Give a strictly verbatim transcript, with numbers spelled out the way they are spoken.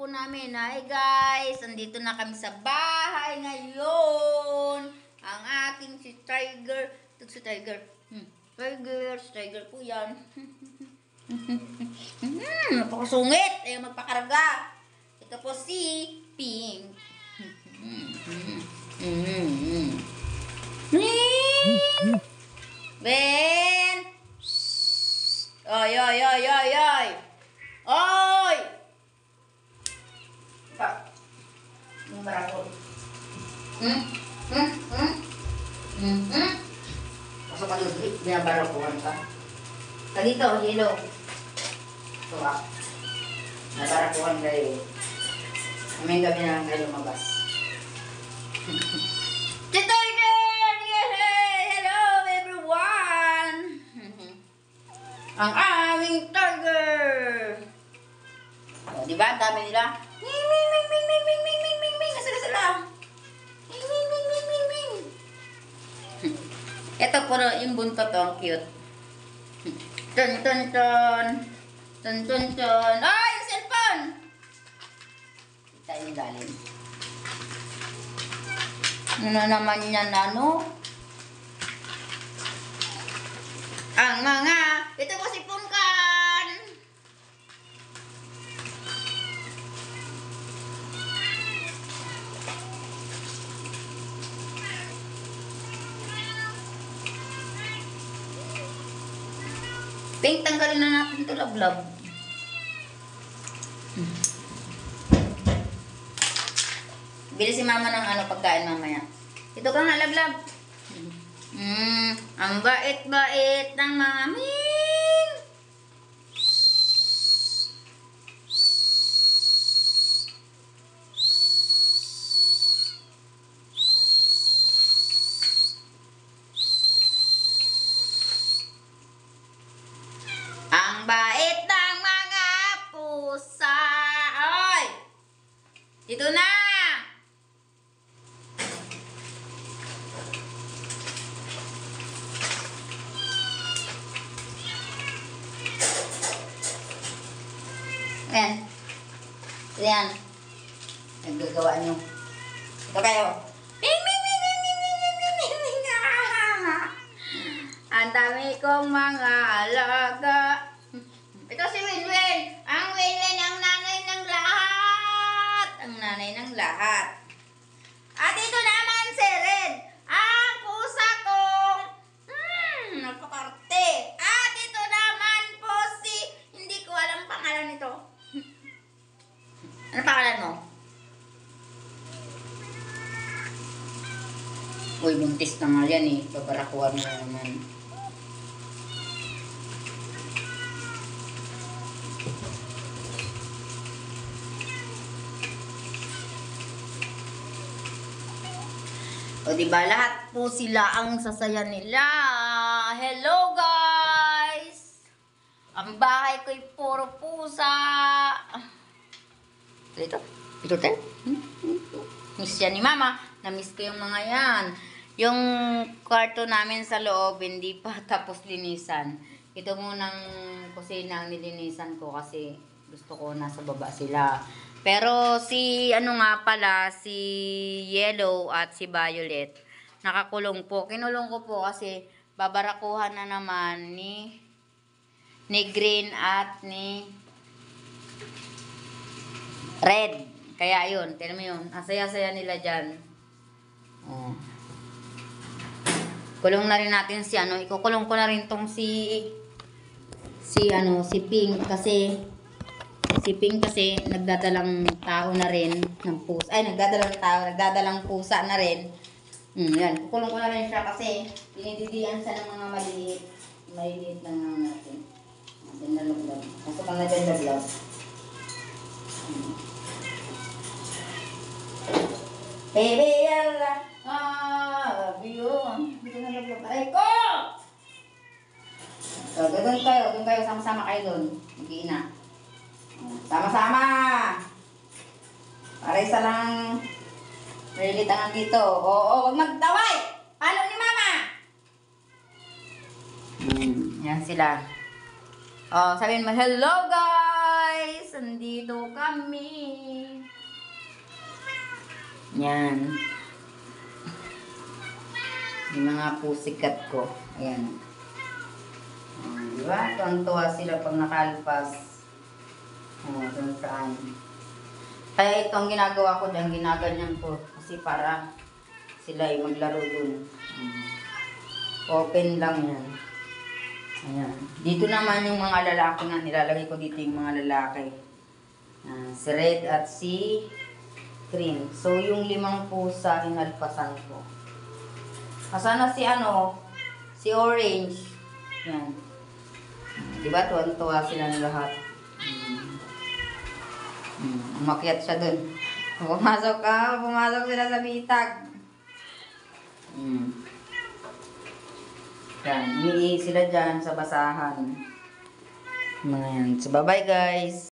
po namin. Hi guys, nandito na kami sa bahay ngayon. Ang aking si Tiger. Ito si Tiger. Hmm. Tiger, si Tiger po yan. hmm, napakasungit. Ayaw magpakarga. Ito po si Pink. Ben! Oy, oy, oy, oy, oy! Oy! Ika. Yung barako. Hmm? Hmm? Hmm? Hmm? Hmm? Pasok ka doon. Binabarakuhan ka. Dito, yellow. Ito ka. Nabarakuhan kayo. Kaming gabi na lang kayo lumabas. Tito again! Hello everyone! Ang aming tiger! O, diba? Ang dami nila. Ming, ming, ming, ming, ming, ming, ming, ming, ming, ming. Asala sila. Ming, ming, ming, ming, ming, ming. Ito po yung buntot. Ang cute. Tun, tun, tun. Tun, tun, tun. Ay, yung cellphone! Kita yung dalim. Ano naman yan, ano? Ang mga, ito po si Pungkan. Pink, tanggalin na natin ito, lablab. Bili si mama ng ano pagkain mamaya. Ito ka nga, lablab. Mm, ang bait-bait ng mga Ming. Ang bait ng mga pusa. Oy! Dito na! Ayan. Ayan. Naggagawa nyo. Ito kayo. Ming, ming, ming, ming, ming, ming, ming, ming, ming, ming. Ang dami kong mga alaga. Ito si Winwin. Ang Winwin ang nanay ng lahat. Ang nanay ng lahat. At ito naman si Red. Ang pusa kong hmm, napakarte. At ito naman po si, hindi ko alam pangalan nito. Ano pangalan mo? Uy, buntis na nga yan eh. Babarakuhan mo naman. O diba, lahat po sila ang sasaya nila. Hello guys! Ang bahay ko'y puro pusa. Ito, ito tayo. Miss yan ni mama. Na-miss ko yung mga yan. Yung kwarto namin sa loob, hindi pa tapos linisan. Ito munang kusina ang nilinisan ko kasi gusto ko nasa baba sila. Pero si, ano nga pala, si Yellow at si Violet, nakakulong po. Kinulong ko po kasi babarakuhan na naman ni, ni Green at ni Red. Kaya yun, tignan mo yun. Ang saya-saya nila dyan. Oh. Kulong na rin natin si ano. Ikukulong ko na rin tong si si ano, si Pink kasi si Pink kasi nagdadalang tao na rin ng pusa. Ay, nagdadalang tao, nagdadalang pusa na rin. Hmm, yan. Kukulong ko na rin siya kasi dinididian siya ng mga maliliit. Maliliit na nga natin. Natin na laglag. Pasok ka na dyan laglag. Hmm. Baby, I love you. Dito na laglag. Ay ko! So, doon kayo. Doon kayo. Sama-sama kayo doon. Mag-iina. Sama-sama! Para isa lang nalilitangan dito. Oo, huwag magtaway! Paano ni mama? Hmm, yan sila. Oh, sabihin mo, hello guys! andito kami. Yan. Yung mga pusikat ko. Ayan. Oh, di ba? Tuwang-tuwa sila pag nakalpas. Oh, dun saan. Kaya ito ang ginagawa ko dyan, ginaganyan ko. Kasi para sila ay maglaro dun. Hmm. Open lang yan. Ayan. Dito naman yung mga lalaki nga, nilalagay ko dito yung mga lalaki. Uh, si Red at si Green. So, yung limang pusa, inalpasan ko. Asana si ano, si Orange. Yan. Diba, tuwan-tuwa sila ng lahat. Hmm. Hmm. Umakyat siya dun. Pumasok ka, pumasok sila sa bitag. Hmm. Yan, umiihi sila dyan sa basahan. Mga yan. So, bye-bye guys.